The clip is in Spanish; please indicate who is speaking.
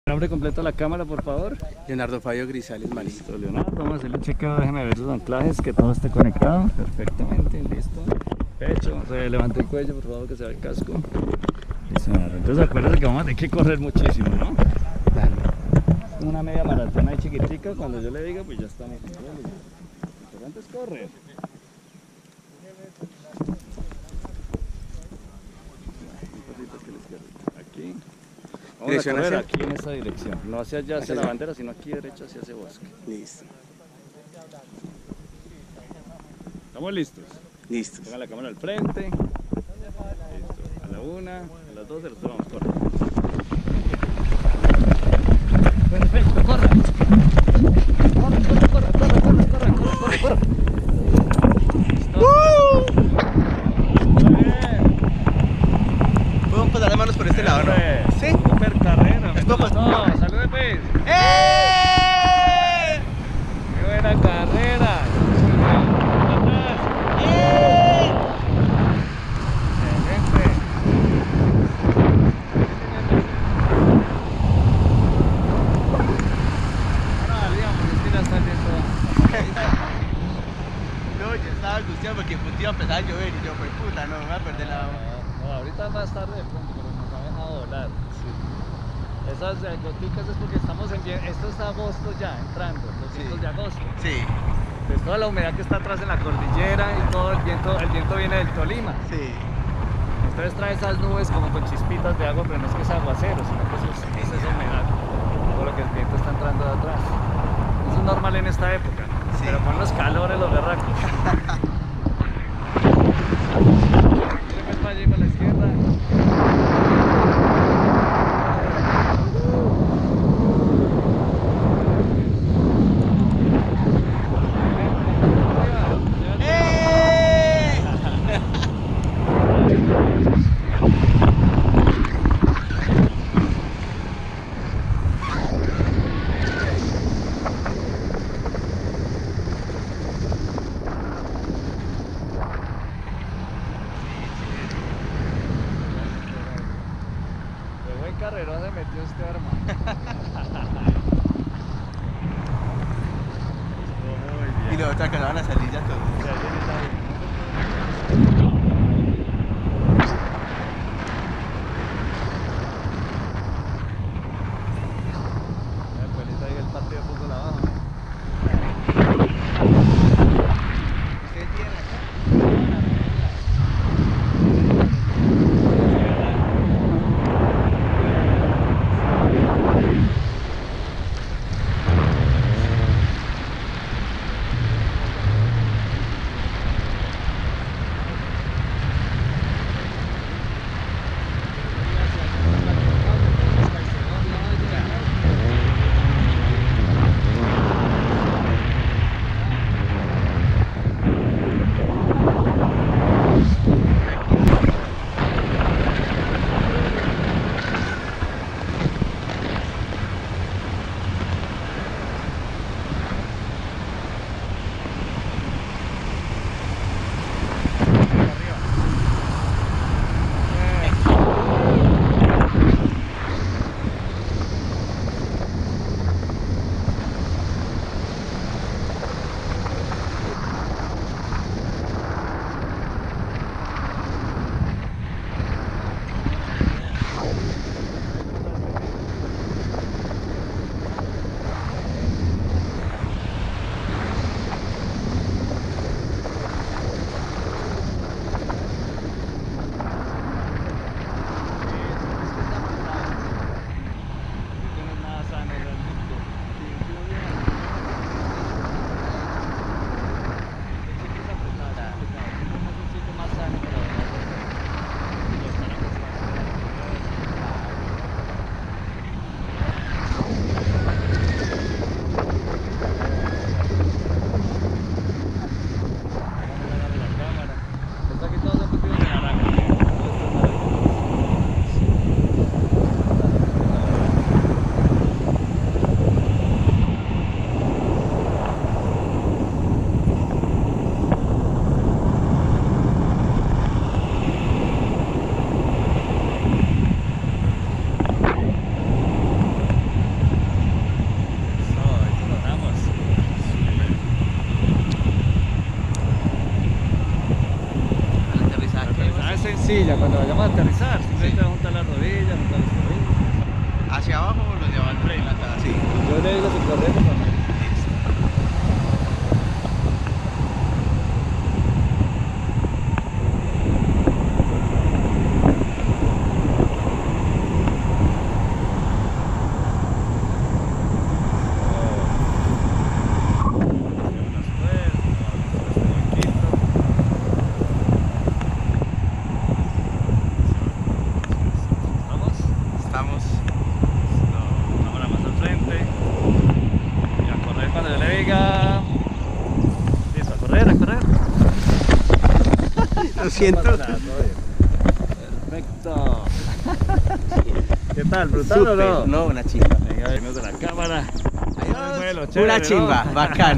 Speaker 1: Nombre completo a la cámara, por favor.
Speaker 2: Leonardo Fabio Grisales Marín.
Speaker 1: Listo, Leonardo. Vamos a hacerle chequeo. Déjeme ver sus anclajes, que todo esté conectado perfectamente. Listo. Pecho. Levante el cuello, por favor, que se vea el casco. Listo, Leonardo. Entonces, acuérdense que vamos a tener que correr muchísimo, ¿no?
Speaker 2: Dale.
Speaker 1: Una media maratona ahí chiquitica. Cuando yo le diga, pues ya estamos en todo. Lo importante es correr. Aquí. Vamos a correr aquí en esta dirección, no hacia allá, hacia la bandera, sino aquí derecha hacia ese bosque.
Speaker 2: Listo.
Speaker 1: ¿Estamos listos?
Speaker 2: Listos.
Speaker 1: Pongan la cámara al frente. Listo. A la 1, a las 2, nosotros vamos, corre. Perfecto, corre. Corre, corre, corre, corre, corre, corre, corre, corre.
Speaker 2: ¿Puedo pasar las manos por este lado, no?
Speaker 1: Sí. Super carrera.
Speaker 2: ¿Cómo?
Speaker 1: No, salude pues.
Speaker 2: ¡Eh!
Speaker 1: ¡Qué buena carrera! ¡Atrás!
Speaker 2: ¡Eh!
Speaker 1: ¡Excelente! Ahora digamos, es que ya está viendo.
Speaker 2: No, yo estaba angustiado porque iba a empezar a llover y yo, pues puta, no, me voy a perder la...
Speaker 1: No, ahorita más tarde de pronto, pero nos ha dejado volar. Sí. Esas goticas es porque estamos en esto es agosto ya, entrando, los vientos de agosto.
Speaker 2: Sí.
Speaker 1: Pues toda la humedad que está atrás en la cordillera y todo el viento viene del Tolima.
Speaker 2: Sí.
Speaker 1: Entonces trae esas nubes como con chispitas de agua, pero no es que es aguacero, sino que es esa humedad. Todo lo que el viento está entrando de atrás. Eso es normal en esta época, sí. Pero con los calores, los berracos. Para allí, para la izquierda. Carrerón se metió este hermano. Muy bien.
Speaker 2: Y luego te acababan a salir ya todos.
Speaker 1: Ahí el partido de fútbol abajo.
Speaker 2: ¿Usted tiene?
Speaker 1: silla cuando vayamos a aterrizar. Simplemente va a juntar las rodillas, juntar los tobillos.
Speaker 2: ¿Hacia abajo o los lleva al frente? Sí.
Speaker 1: Yo le digo si corriendo también.
Speaker 2: Lo siento.
Speaker 1: Perfecto. ¿Qué tal? ¿Brutal o no?
Speaker 2: No, una chimba.
Speaker 1: Venga, venimos de la cámara.
Speaker 2: Adiós.
Speaker 1: Vuelo, chévere,
Speaker 2: Una chimba,
Speaker 1: ¿no?
Speaker 2: bacán.